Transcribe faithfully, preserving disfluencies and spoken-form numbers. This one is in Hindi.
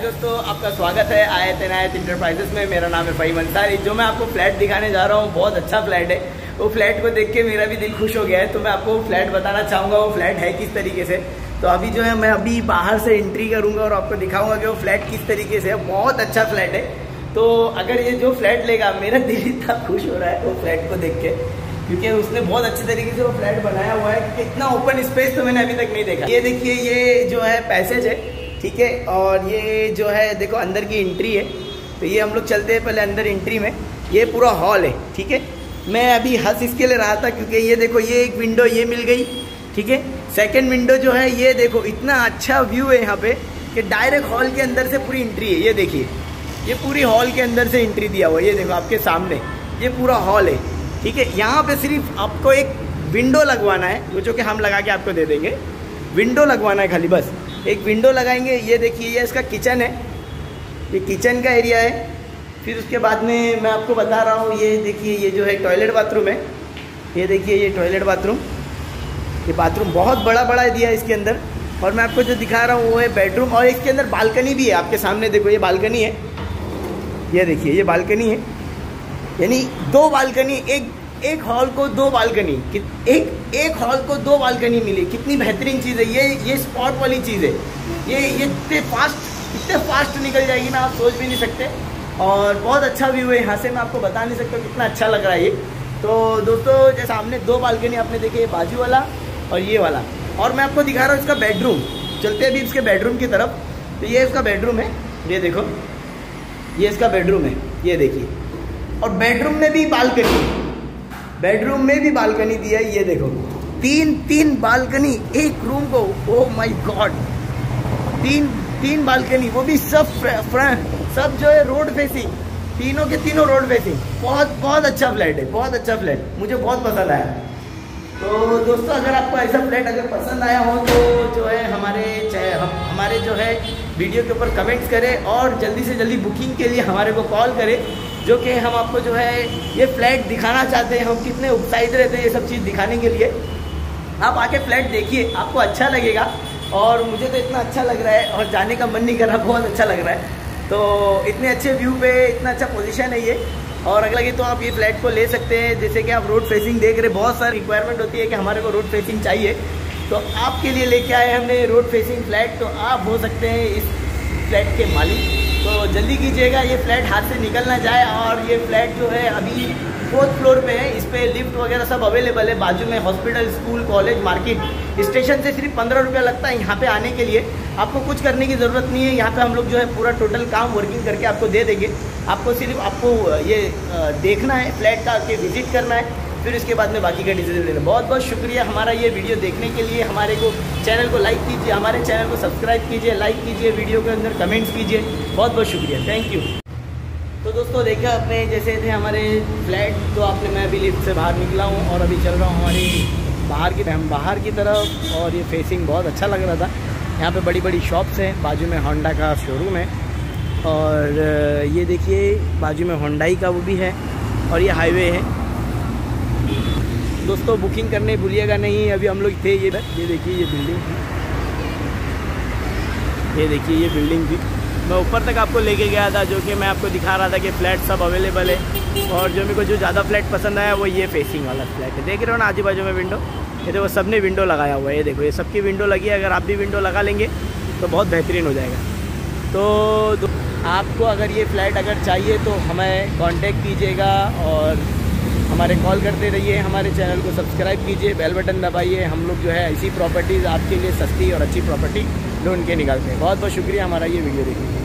दोस्तों, आपका स्वागत है आयत इनायत इंटरप्राइजेस में। मेरा नाम है फ़हीम अंसारी। जो मैं आपको फ्लैट दिखाने जा रहा हूँ बहुत अच्छा फ्लैट है। वो फ्लैट को देख के मेरा भी दिल खुश हो गया है, तो मैं आपको फ्लैट बताना चाहूँगा वो फ्लैट है किस तरीके से। तो अभी जो है मैं अभी बाहर से एंट्री करूँगा और आपको दिखाऊँगा कि वो फ्लैट किस तरीके से है। बहुत अच्छा फ्लैट है। तो अगर ये जो फ्लैट लेगा, मेरा दिल इतना खुश हो रहा है वो फ्लैट को देख के, क्योंकि उसने बहुत अच्छे तरीके से वो फ्लैट बनाया हुआ है। क्योंकि इतना ओपन स्पेस तो मैंने अभी तक नहीं देखा। ये देखिए, ये जो है पैसेज है, ठीक है, और ये जो है देखो अंदर की एंट्री है। तो ये हम लोग चलते हैं पहले अंदर एंट्री में। ये पूरा हॉल है, ठीक है। मैं अभी हंस इसके लिए रहा था क्योंकि ये देखो, ये एक विंडो ये मिल गई, ठीक है। सेकंड विंडो जो है ये देखो, इतना अच्छा व्यू है यहाँ पे कि डायरेक्ट हॉल के अंदर से पूरी एंट्री है। ये देखिए, ये पूरी हॉल के अंदर से एंट्री दिया हुआ है। ये देखो आपके सामने ये पूरा हॉल है, ठीक है। यहाँ पे सिर्फ आपको एक विंडो लगवाना है, जो कि हम लगा के आपको दे देंगे। विंडो लगवाना है खाली, बस एक विंडो लगाएंगे। ये देखिए, ये इसका किचन है, ये किचन का एरिया है। फिर उसके बाद में मैं आपको बता रहा हूँ, ये देखिए, ये जो है टॉयलेट बाथरूम है। ये देखिए, ये टॉयलेट बाथरूम, ये बाथरूम बहुत बड़ा बड़ा दिया है इसके अंदर। और मैं आपको जो दिखा रहा हूँ वो है बेडरूम, और इसके अंदर बालकनी भी है। आपके सामने देखो, ये बालकनी है। ये देखिए, ये बालकनी है, यानी दो बालकनी, एक एक हॉल को दो बालकनी, एक एक हॉल को दो बालकनी मिली। कितनी बेहतरीन चीज़ है ये। ये स्पॉट वाली चीज़ है। ये ये इतने फास्ट इतने फास्ट निकल जाएगी ना, आप सोच भी नहीं सकते। और बहुत अच्छा व्यू है यहाँ से, मैं आपको बता नहीं सकता कितना अच्छा लग रहा है ये। तो दोस्तों, जैसे सामने दो बालकनी आपने देखे, बाजू वाला और ये वाला। और मैं आपको दिखा रहा हूँ इसका बेडरूम। चलते हैं अभी इसके बेडरूम की तरफ। तो ये इसका बेडरूम है, ये देखो, ये इसका बेडरूम है, ये देखिए। और बेडरूम में भी बालकनी, बेडरूम में भी बालकनी दिया है। ये देखो, तीन तीन बालकनी एक रूम को। ओह माय गॉड, तीन तीन बालकनी, वो भी सब फ्रंट, सब जो है रोड फेसिंग, तीनों के तीनों रोड फेसिंग। बहुत बहुत अच्छा फ्लैट है, बहुत अच्छा फ्लैट, मुझे बहुत पसंद आया। तो दोस्तों, अगर आपको ऐसा फ्लैट अगर पसंद आया हो तो जो है हमारे हम हमारे जो है वीडियो के ऊपर कमेंट्स करें और जल्दी से जल्दी बुकिंग के लिए हमारे को कॉल करें, जो कि हम आपको जो है ये फ्लैट दिखाना चाहते हैं। हम कितने उत्साहित रहते हैं ये सब चीज़ दिखाने के लिए। आप आके फ्लैट देखिए, आपको अच्छा लगेगा। और मुझे तो इतना अच्छा लग रहा है और जाने का मन नहीं कर रहा, बहुत अच्छा लग रहा है। तो इतने अच्छे व्यू पे इतना अच्छा पोजीशन है ये। और अगर लगे तो आप ये फ्लैट को ले सकते हैं। जैसे कि आप रोड फेसिंग देख रहे, बहुत सारी रिक्वायरमेंट होती है कि हमारे को रोड फेसिंग चाहिए, तो आपके लिए लेके आए हमने रोड फेसिंग फ्लैट। तो आप हो सकते हैं इस फ्लैट के मालिक। तो जल्दी कीजिएगा, ये फ्लैट हाथ से निकल ना जाए। और ये फ्लैट जो है अभी फोर्थ फ्लोर पे है, इस पर लिफ्ट वगैरह सब अवेलेबल है। बाजू में hospital, school, college, market. Station से सिर्फ पंद्रह रुपया लगता है यहाँ पे आने के लिए। आपको कुछ करने की ज़रूरत नहीं है। यहाँ पे हम लोग जो है पूरा टोटल काम वर्किंग करके आपको दे देंगे। आपको सिर्फ आपको ये देखना है, फ्लैट का आके विजिट करना है, फिर उसके बाद में बाकी का डिसीजन लेना। बहुत बहुत शुक्रिया हमारा ये वीडियो देखने के लिए। हमारे को चैनल को लाइक कीजिए, हमारे चैनल को सब्सक्राइब कीजिए, लाइक कीजिए, वीडियो के अंदर कमेंट्स कीजिए। बहुत बहुत शुक्रिया, थैंक यू। तो दोस्तों, देखा आपने जैसे थे हमारे फ्लैट। तो आपने, मैं अभी लिफ्ट से बाहर निकला हूँ और अभी चल रहा हूँ हमारी बाहर की हम बाहर की तरफ। और ये फेसिंग बहुत अच्छा लग रहा था। यहाँ पे बड़ी बड़ी शॉप्स हैं, बाजू में होंडा का शोरूम है। और ये देखिए, बाजू में होंडाई का वो भी है। और ये हाईवे है। दोस्तों, बुकिंग करने भूलिएगा नहीं। अभी हम लोग थे ये ये देखिए, ये बिल्डिंग थी, ये देखिए ये बिल्डिंग थी। मैं ऊपर तक आपको लेके गया था, जो कि मैं आपको दिखा रहा था कि फ़्लैट सब अवेलेबल है। और जो मेरे को जो ज़्यादा फ्लैट पसंद आया वो ये फेसिंग वाला फ्लैट है। देख रहे हो ना आजू बाजू में विंडो, ये देखो सब ने विंडो लगाया हुआ है। ये देखो, ये सबकी विंडो लगी है। अगर आप भी विंडो लगा लेंगे तो बहुत बेहतरीन हो जाएगा। तो आपको अगर ये फ्लैट अगर चाहिए तो हमें कांटेक्ट कीजिएगा और हमारे कॉल करते रहिए। हमारे चैनल को सब्सक्राइब कीजिए, बेल बटन दबाइए। हम लोग जो है ऐसी प्रॉपर्टीज़ आपके लिए सस्ती और अच्छी प्रॉपर्टी ढूंढ के निकालते हैं। बहुत बहुत शुक्रिया हमारा ये वीडियो देखने।